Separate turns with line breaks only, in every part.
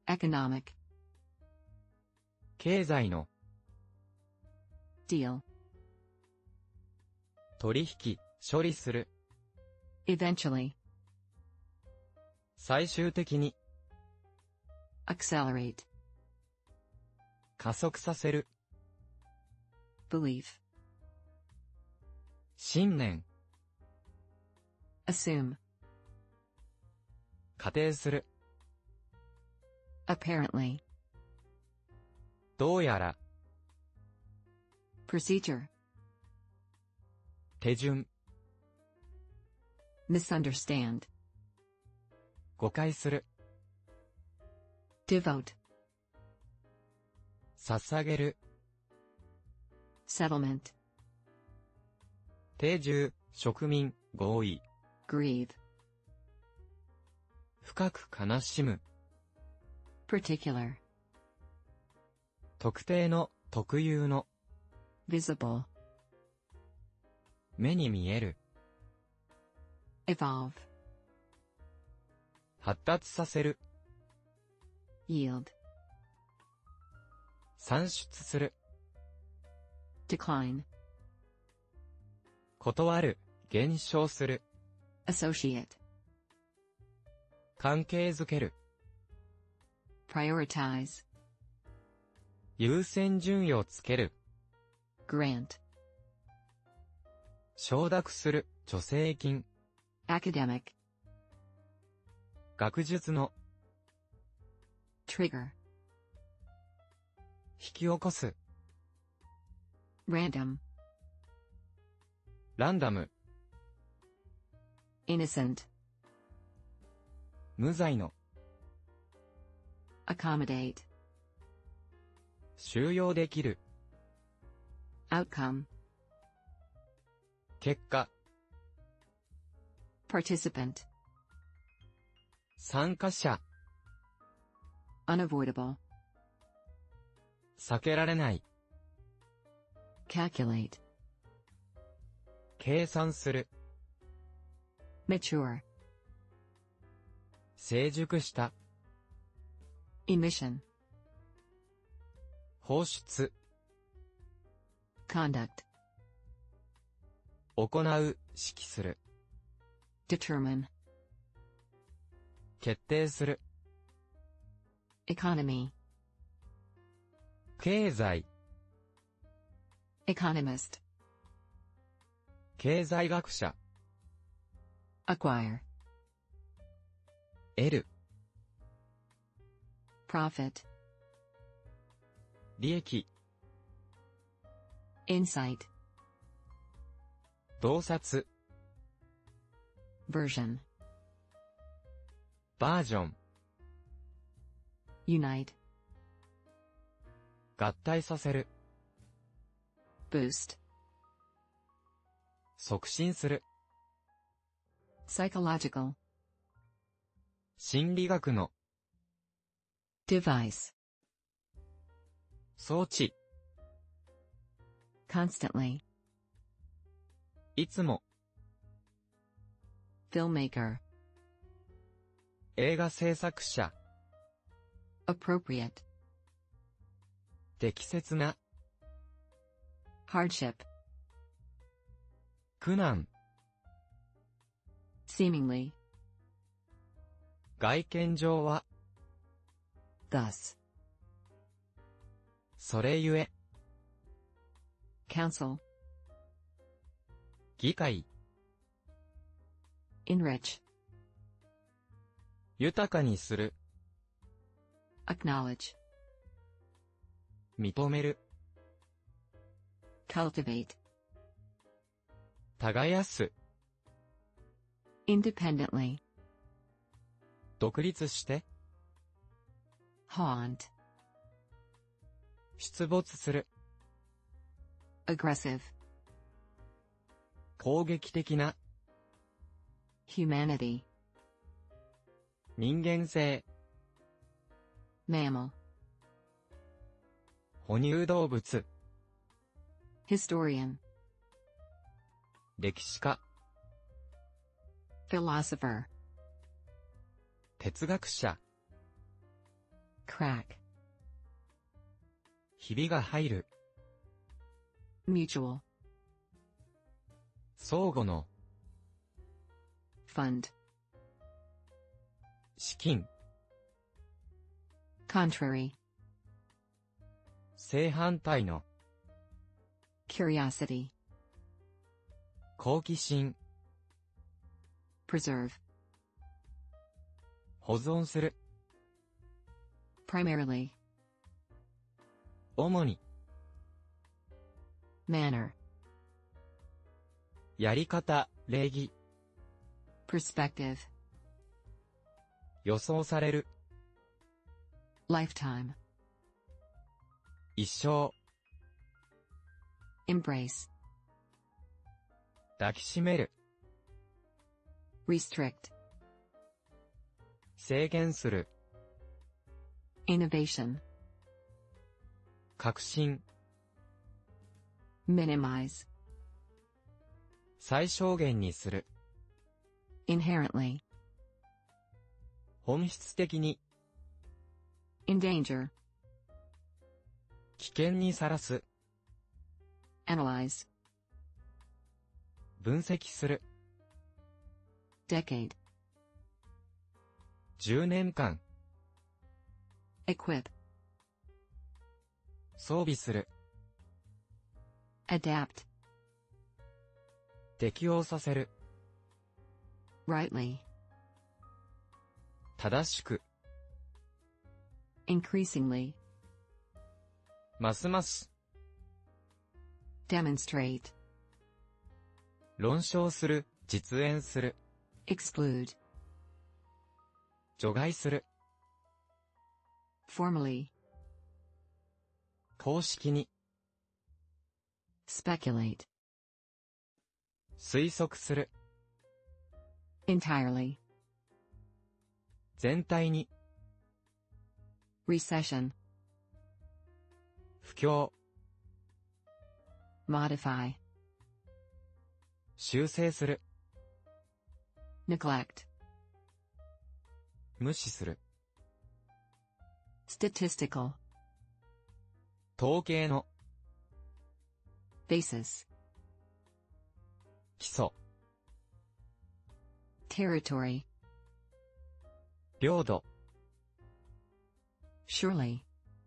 economic,
経済の、
deal,
取引、処理する、
eventually,
最終的に、
accelerate,
加速させる、
belief,
信念、
assume,
仮定する、
apparently,
どうやら、
procedure,
手順、
misunderstand,
誤解する、
devote,
捧げる、
settlement,
定住、植民、合意、
grieve,
深く悲しむ、
particular,
特定の、特有の、
visible,
目に見える、
evolve,
発達させる、
yield,
算出する、
decline,
断る、減少する、
associate,
関係づける、
prioritize,
優先順位をつける、
grant,
承諾する、助成金、
academic,
学術の、
trigger,
引き起こす、
random,
ランダム、
innocent,
無罪の、
accommodate,
収容できる、
outcome,
結果、
participant,
参加者、
unavoidable,
避けられない、
calculate,
計算する、
mature,
成熟した、
emission,
放出、
conduct,
行う、指揮する、
determine,
決定する、
economy,
経済、
economist,
経済学者、
acquire,
得る、
profit,
利益、
insight,
洞察、
version,
バージョン、
unite,
合体させる、
boost,
促進する、
psychological,
心理学の、
device,
装置、
constantly,
いつも、
filmmaker,
映画制作者、
appropriate,
適切な、
hardship,
苦難、
seemingly,
外見上は、
thus,
それゆえ、
counsel,
議会、
enrich,
豊かにする、
acknowledge,
認める、
cultivate,
耕す、
independently,
独立して、
haunt,
出没する、
aggressive,
攻撃的な、
humanity,
人間性、
mammal,
哺乳動物、
historian,
歴史家、
philosopher,
哲学者、
crack,
ひびが入る。
mutual,
相互の、
fund,
資金、
contrary,
正反対の、
curiosity,
好奇心、
preserve,
保存する。
primarily,
主に、
manner,
やり方、礼儀、
perspective,
予想される。
lifetime,
一生、
embrace,
抱きしめる。
restrict,
制限する。
innovation,
革新、
minimize,
最小限にする。
inherently,
本質的に、
endanger,
危険にさらす。
analyze,
分析する。
decade,
10年間、
equip,
装備する。
adapt,
適応させる。
rightly,
正しく、
increasingly,
ますます、
demonstrate,
論証する、実演する。
exclude,
除外する。
formally,
公式に、
speculate,
推測する。
entirely,
全体に、
recession,
不況、
modify,
修正する。
neglect,
無視する。
statistical,
統計の、
basis,
基礎、
territory,
領土、
surely,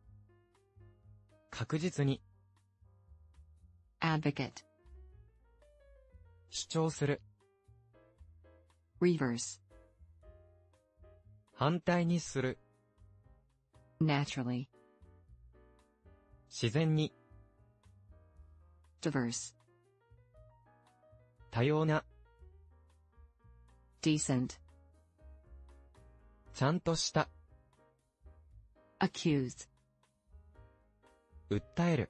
確実に、
advocate,
主張する。
reverse,
反対にする。
naturally,
自然に、
diverse,
多様な、
decent,
ちゃんとした、
accuse,
訴える。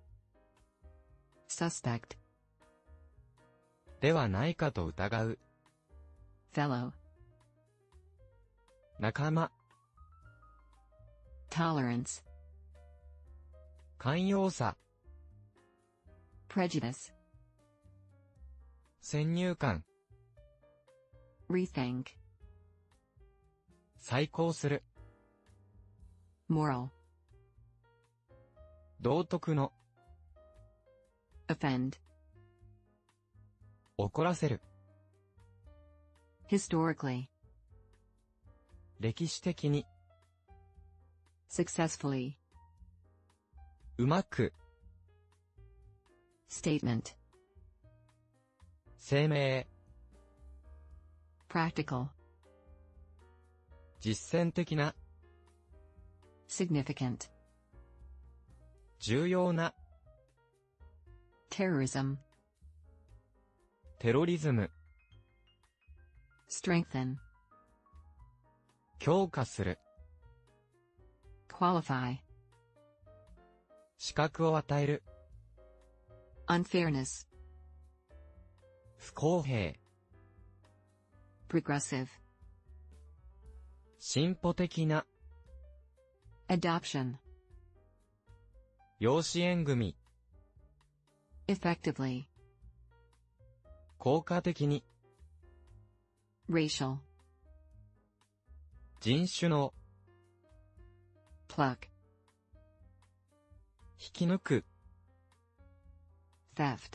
suspect,
ではないかと疑う。
fellow,
仲間、
tolerance,
寛容さ、
prejudice,
先入観、
rethink,
再考する。
moral,
道徳の、
offend,
怒らせる。
historically,
歴史的に、
successfully,
うまく、
statement,
声明、
practical,
実践的な、
significant,
重要な、
terrorism,
テロリズム、
strengthen,
強化する。
qualify,
資格を与える。
unfairness,
不公平、
progressive,
進歩的な、
adoption,
養子縁組、
effectively,
効果的に、
racial,
人種の、
Pluck.
引き抜く、
Theft.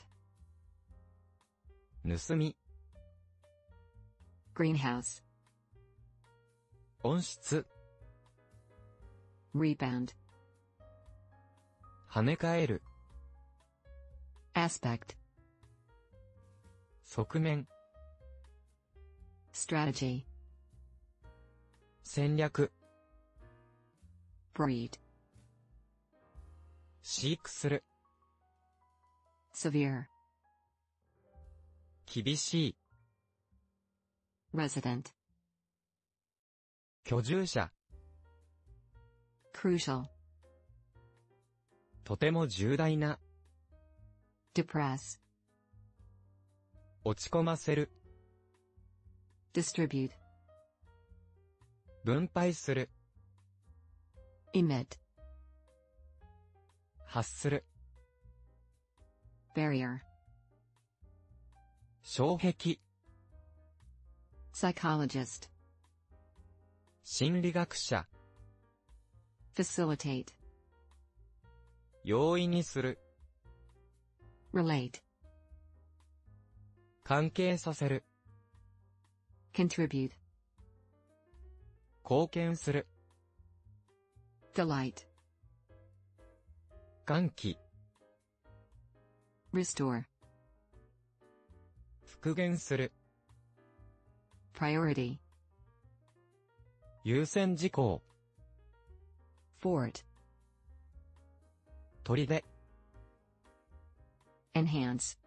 盗み、
Greenhouse.
温室、
Rebound.
跳ね返る、
Aspect.
側面、
Strategy.
戦略、
Breed.
飼育する、
Severe.
厳しい、
Resident.
居住者、
Crucial.
とても重大な、
Depress.
落ち込ませる、
Distribute.
分配する、
Emit.
発する、
Barrier.
障壁、
Psychologist.
心理学者、
Facilitate.
容易にする、
Relate.
関係させる、
Contribute.
貢献する、
Delight.
歓喜、
Restore.
復元する、
Priority.
優先事項、
Fort.
砦、
Enhance.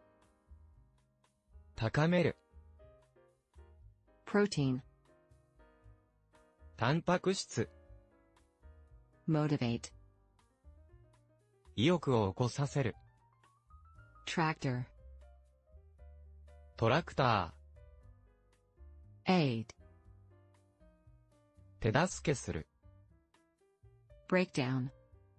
高める、
Protein.
タンパク質、
Motivate.
意欲を起こさせる、
Tractor.
トラクタ
Aid.
ー、手助けする、
Breakdown.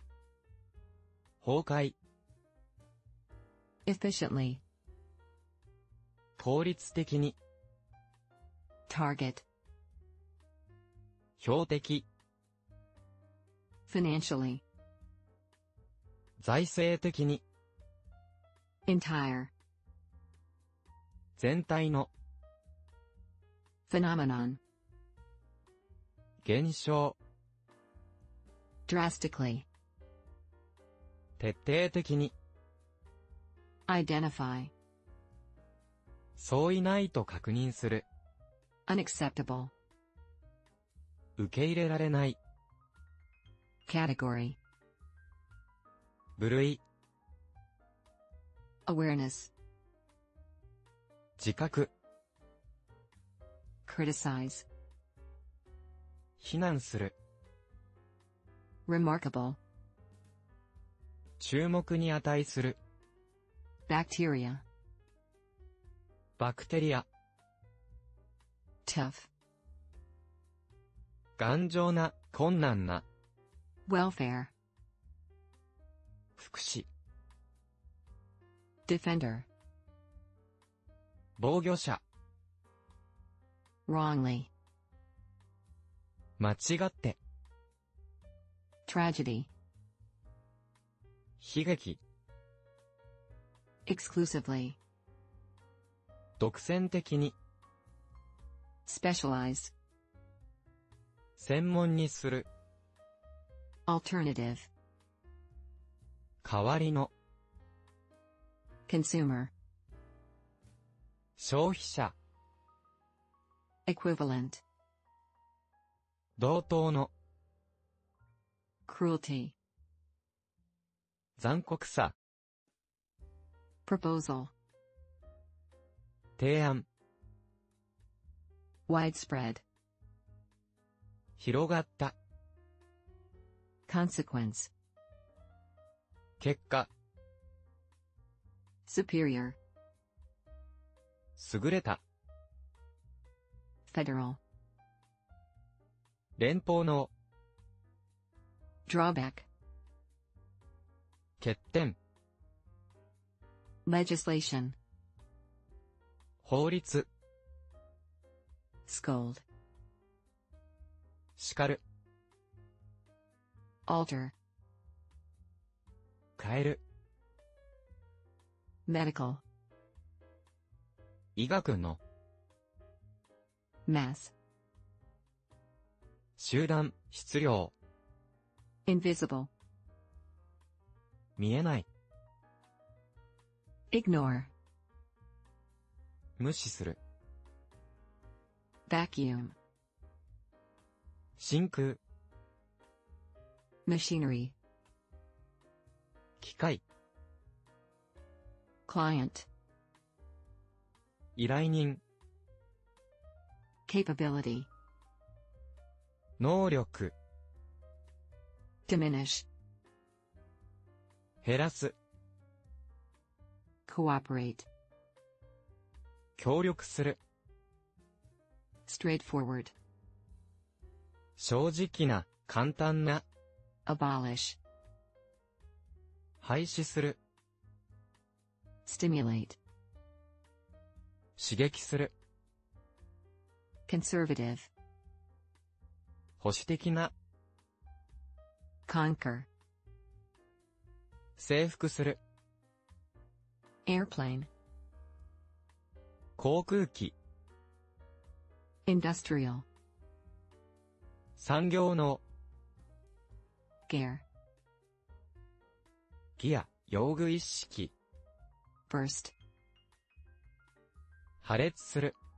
崩壊、
Efficiently.
効率的に、
Target.
標的、
Financially.
財政的に、
Entire.
全体の、
Phenomenon.
現象、
Drastically.
徹底的に、
Identify.
相違ないと確認する、
Unacceptable.
受け入れられない、
Category.
部類、
Awareness.
自覚、
Criticize.
非難する、
Remarkable.
注目に値する、
Bacteria.
バクテリア、
Tough.
頑丈な、困難な、
Welfare.
福祉、
Defender.
防御者、
Wrongly.
間違って、
Tragedy.
悲劇、
Exclusively.
独占的に、
Specialize.
専門にする、
Alternative.
代わりの、
Consumer.
消費者、
Equivalent.
同等の、
Cruelty.
残酷さ、
Proposal.
提案、
Widespread.
広がった、
Consequence.
結果、
Superior.
優れた、
Federal.
連邦の、
Drawback.
欠点、
Legislation.
法律、
Scold.
叱る、
alter,
変える、
medical,
医学の、
mass,
集団、質量、
invisible,
見えない、
ignore,
無視する、
vacuum,
真空、
machinery,
機械、
client,
依頼人、
capability,
能力、
diminish,
減らす、
cooperate,
協力する、
straightforward,
正直な、簡単な、
abolish,
廃止する、
stimulate,
刺激する、
conservative,
保守的な、
conquer,
征服する、
airplane,
航空機、
industrial,
産業の、
gear,
ギア、用具一式、
burst,
破裂する。